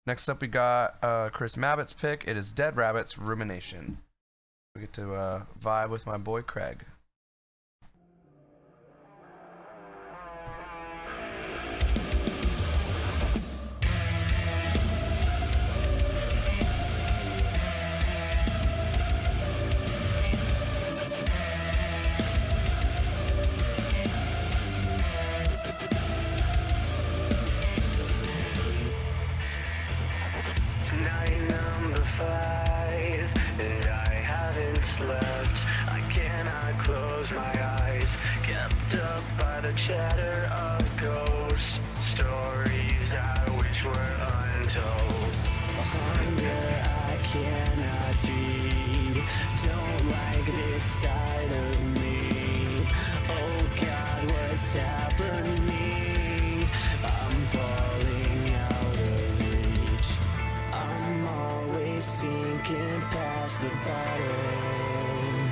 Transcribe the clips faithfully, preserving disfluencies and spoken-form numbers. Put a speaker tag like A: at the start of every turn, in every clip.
A: Next up, we got uh, Chris Mabbitt's pick. It is Dead Rabbits, Rumination. We get to uh, vibe with my boy Craig.
B: Night number five, and I haven't slept. I cannot close my eyes, kept up by the chatter of ghost stories I wish were untold. Hunger I cannot feed, don't like this side of me. Oh God, what's happening? I'm falling out of reach. I'm always sinking past the bottom.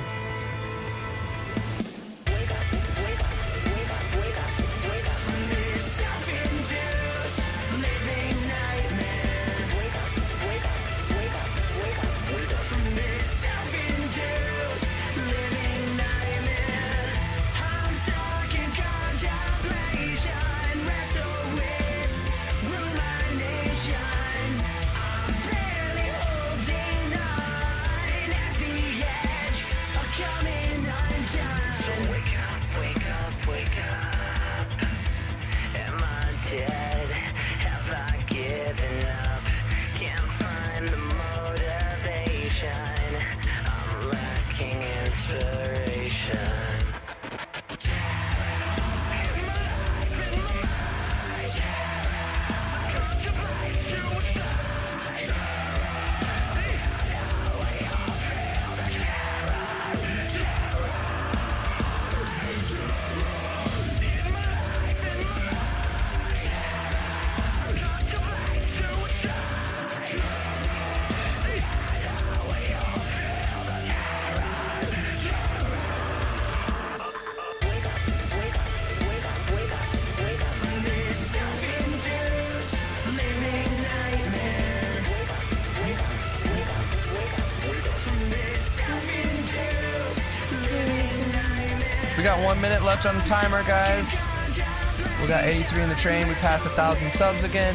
B: Wake up, wake up, wake up, wake up, wake up from this self-induced living nightmare. Wake up, wake up, wake up, wake up, wake up from this self-induced living nightmare. I'm stuck in contemplation, wrestle with rumination. I'm barely holding on at the edge of coming undone. So wake up, wake up, wake up. Am I dead? Have I given up? Can't find the motivation. I'm lacking inspiration.
A: We got one minute left on the timer, guys. We got eighty-three in the train. We passed a thousand subs again.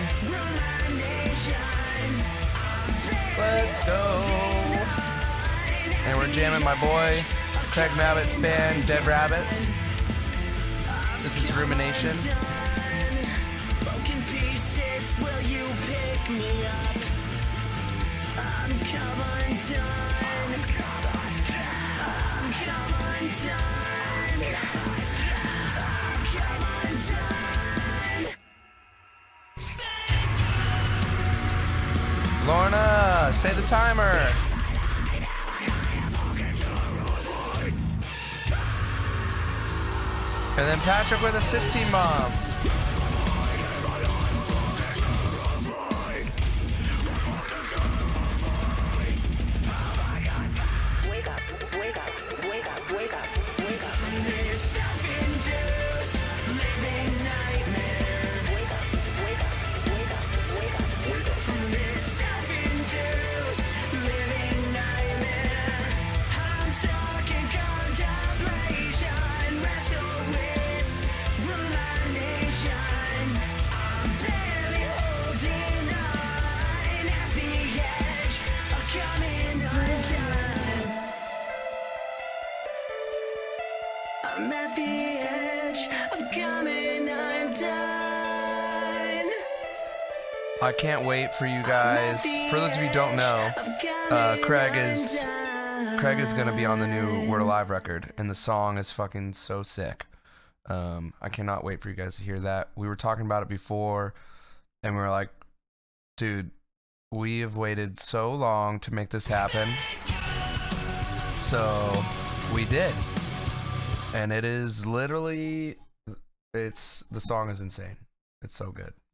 A: Let's go. And we're jamming my boy Craig Mabbitt's band, Dead Rabbits. This is Rumination.
B: Broken pieces, will you pick me up? I'm come undone. I'm come undone. I'm come undone.
A: Lorna, say the timer. And then Patrick with a sixteen bomb.
B: Wake up, wake up, wake up, wake up, wake up from this self-induced living nightmare. Wake up, wake up, wake up, wake up, wake up from this self-induced living nightmare. I'm stuck in contemplation, wrestle with rumination. I'm barely holding on at the edge of coming undone. I'm at the edge of coming undone.
A: I can't wait for you guys. For those of you who don't know, uh, Craig is Craig is gonna be on the new Word Alive record, and the song is fucking so sick. Um, I cannot wait for you guys to hear that. We were talking about it before, and we were like, dude, we have waited so long to make this happen. So we did, and it is literally, it's the song is insane. It's so good.